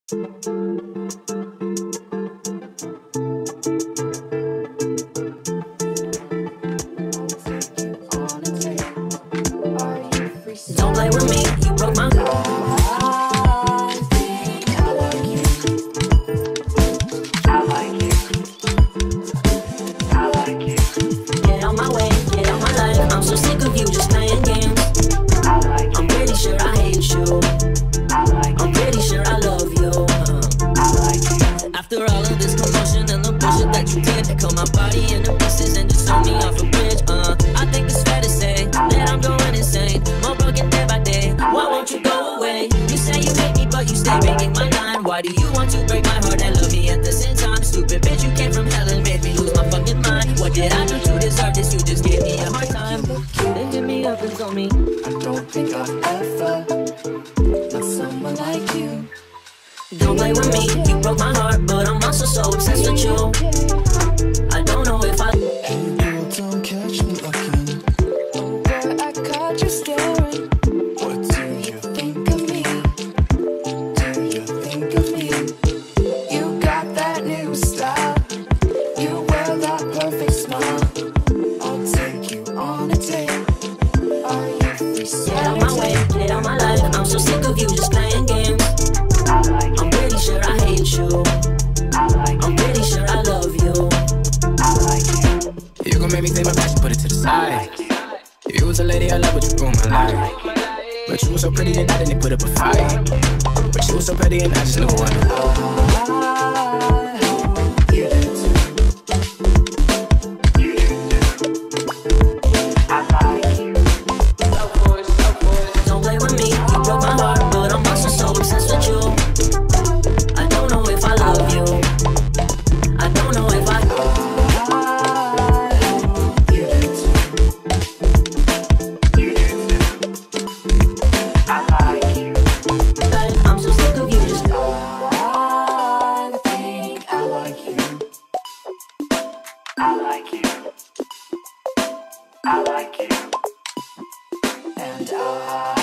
Don't play with me, you broke my heart. Get out my way, get out my life. I'm so sick of you just playing games. I'm pretty sure I hate you. I'm pretty sure I love you. After all of this commotion and the bullshit that you did, cut my body into pieces and just throw me off a bridge. I think it's fair to say that I'm going insane, more broken day by day. Why won't you go away? You say you hate me, but you stay ringing my line. Why do you want to break my heart and love me at the same time? Stupid bitch, you came from hell and made me lose my fucking mind. What did I do to deserve this? You just gave me a hard time. They hit me up and told me I don't think I've ever met someone like you. don't play with me, you broke my heart, but I'm also so obsessed with you. I don't know if I Hey girl, don't catch me looking. Oh boy, I caught you staring. What do you think of me? Do you think of me? You got that new style. You wear that perfect smile. I'll take you on a date. Are you free? So get out my way, get out my life. I'm so sick of you just playing games. I'm pretty sure I hate you. I'm pretty sure I love you. You gon' make me take my passion, put it to the side. You was a lady I love, but you ruined my life. But you was so pretty and I didn't put up a fight. But you was so pretty and I just knew one. you do too. You do too. I like you. Don't play with me, you broke my heart, but I'm also so obsessed with you. I don't know if I love you. I don't know if I You do too. You do too. I like you. I'm so sick of you just I think I like you. I like you. I like you. And I